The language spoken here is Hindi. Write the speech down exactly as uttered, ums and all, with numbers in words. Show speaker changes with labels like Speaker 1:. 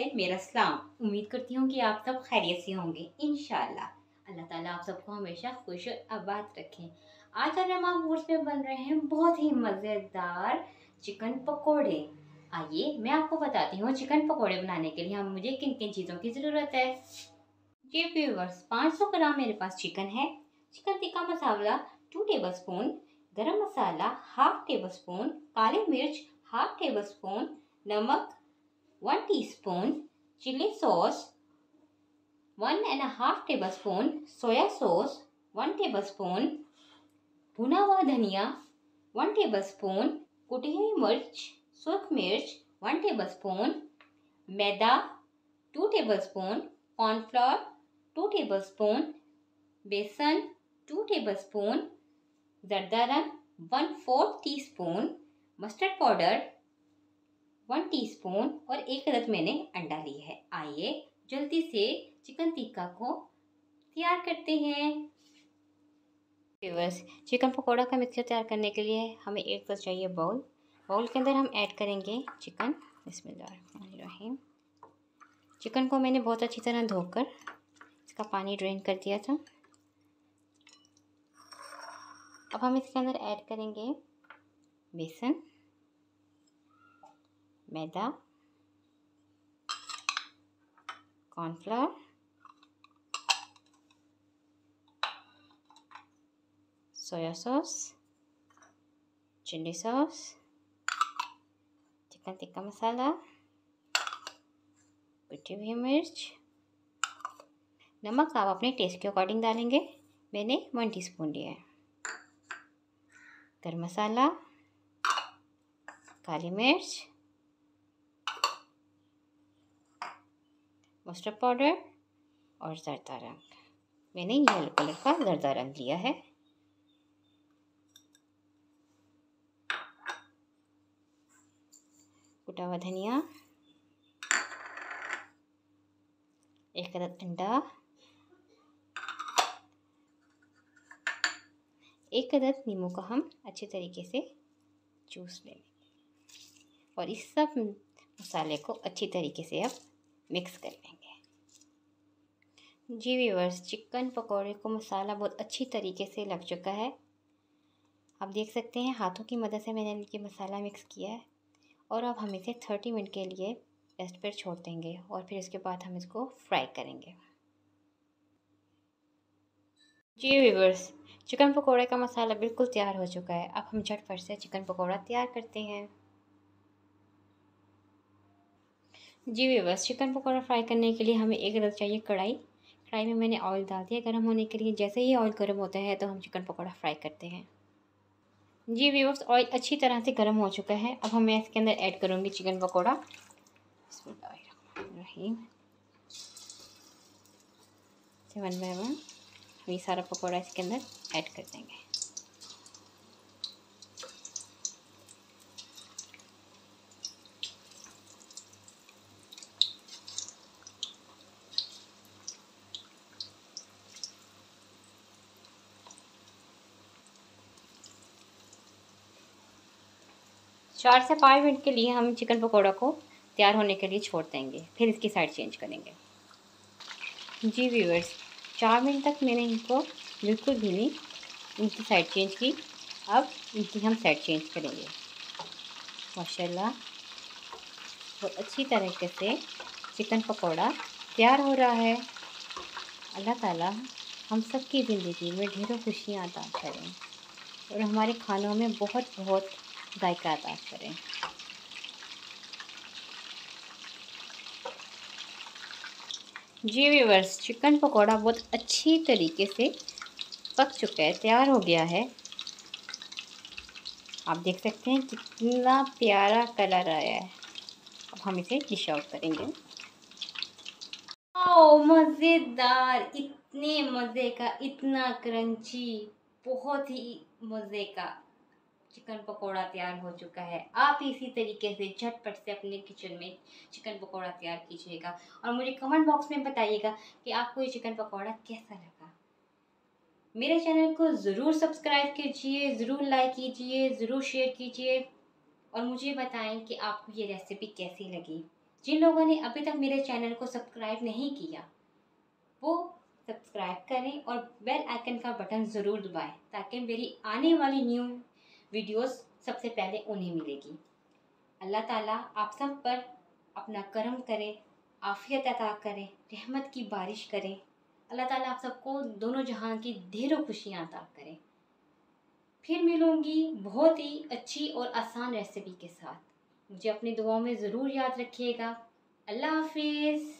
Speaker 1: से मेरा सलाम। उम्मीद करती हूँ कि आप सब खैरियत से होंगे इंशाल्लाह। अल्लाह ताला आप सबको हमेशा खुश और आबाद रखें। आज हमारे कोर्स में बन रहे हैं बहुत ही मज़ेदार चिकन पकोड़े। आइए मैं आपको बताती हूँ चिकन पकोड़े बनाने के लिए हम मुझे किन किन चीज़ों की ज़रूरत है। जी व्यूअर्स, पाँच सौ ग्राम मेरे पास चिकन है। Chicken tikka masala two tablespoon, garam masala half tablespoon, काली मिर्च हाफ टेबल स्पून, नमक one teaspoon, chilli sauce one and half tablespoon, soya sauce one tablespoon, भुना हुआ धनिया वन टेबल स्पून, कुटी हुई मिर्च सूख मिर्च one tablespoon, maida two tablespoon, cornflour two tablespoon, besan two tablespoon, जरदारन one fourth teaspoon, mustard powder one teaspoon और एक अदद मैंने अंडा ली है। आइए जल्दी से चिकन टिक्का को तैयार करते हैं। व्यूअर्स, चिकन पकोड़ा का मिक्सचर तैयार करने के लिए हमें एक तो चाहिए बाउल। बाउल के अंदर हम ऐड करेंगे चिकन। बिस्मिल्लाहिर्रहमानिर्रहीम। चिकन को मैंने बहुत अच्छी तरह धोकर इसका पानी ड्रेन कर दिया था। अब हम इसके अंदर ऐड करेंगे besan, maida, cornflour, soya sauce, chilli sauce, chicken tikka masala, कुटी हुई मिर्च, नमक आप अपने टेस्ट के अकॉर्डिंग डालेंगे। मैंने वन टीस्पून लिया है। गरम मसाला, काली मिर्च, मस्टर्ड पाउडर और जरदा रंग। मैंने येलो कलर का जरदा रंग लिया है। कुटा हुआ धनिया, एक अदद अंडा, एक अदद नींबू का हम अच्छे तरीके से जूस लेंगे और इस सब मसाले को अच्छी तरीके से अब मिक्स कर लेंगे। जी व्यूअर्स, चिकन पकौड़े को मसाला बहुत अच्छी तरीके से लग चुका है। आप देख सकते हैं हाथों की मदद से मैंने ये मसाला मिक्स किया है और अब हम इसे थर्टी मिनट के लिए रेस्ट पर छोड़ देंगे और फिर इसके बाद हम इसको फ्राई करेंगे। जी व्यूअर्स, चिकन पकोड़े का मसाला बिल्कुल तैयार हो चुका है। अब हम झटपट से चिकन पकोड़ा तैयार करते हैं। जी व्यूअर्स, चिकन पकोड़ा फ्राई करने के लिए हमें एक अदद चाहिए कढ़ाई। कढ़ाई में मैंने ऑयल डाल दिया गर्म होने के लिए। जैसे ही ऑयल गर्म होता है तो हम चिकन पकोड़ा फ्राई करते हैं। जी व्यूअर्स, ऑयल अच्छी तरह से गर्म हो चुका है। अब हम इसके अंदर ऐड करूँगी चिकन पकोड़ा। बिस्मिल्लाहिर्रहमानिर्रहीम। वन बाय वन ये सारा पकोड़ा इसके अंदर ऐड कर देंगे। चार से पाँच मिनट के लिए हम चिकन पकोड़ा को तैयार होने के लिए छोड़ देंगे, फिर इसकी साइड चेंज करेंगे। जी व्यूअर्स, चार मिनट तक मैंने इनको बिल्कुल भी नहीं इनकी साइड चेंज की। अब इनकी हम साइड चेंज करेंगे। माशाल्लाह बहुत अच्छी तरीके से चिकन पकोड़ा तैयार हो रहा है। अल्लाह ताला हम सब की ज़िंदगी में ढेरों खुशियाँ अता करें और हमारे खानों में बहुत बहुत जायका अता करें। जी व्यूअर्स, चिकन पकोड़ा बहुत अच्छी तरीके से पक चुका है, तैयार हो गया है। आप देख सकते हैं कितना प्यारा कलर आया है। अब हम इसे डिश आउट करेंगे। ओह मज़ेदार, इतने मज़े का, इतना क्रंची, बहुत ही मज़े का चिकन पकोड़ा तैयार हो चुका है। आप इसी तरीके से झटपट से अपने किचन में चिकन पकोड़ा तैयार कीजिएगा और मुझे कमेंट बॉक्स में बताइएगा कि आपको ये चिकन पकोड़ा कैसा लगा। मेरे चैनल को ज़रूर सब्सक्राइब कीजिए, ज़रूर लाइक कीजिए, ज़रूर शेयर कीजिए और मुझे बताएं कि आपको ये रेसिपी कैसी लगी। जिन लोगों ने अभी तक मेरे चैनल को सब्सक्राइब नहीं किया वो सब्सक्राइब करें और बेल आइकन का बटन ज़रूर दबाएं ताकि मेरी आने वाली न्यू वीडियोस सबसे पहले उन्हें मिलेगी। अल्लाह ताला आप सब पर अपना करम करे, आफियत अता करे, रहमत की बारिश करे। अल्लाह ताला आप सबको दोनों जहां की ढेरों खुशियां अता करे। फिर मिलूंगी बहुत ही अच्छी और आसान रेसिपी के साथ। मुझे अपनी दुआओं में ज़रूर याद रखिएगा। अल्लाह हाफिज़।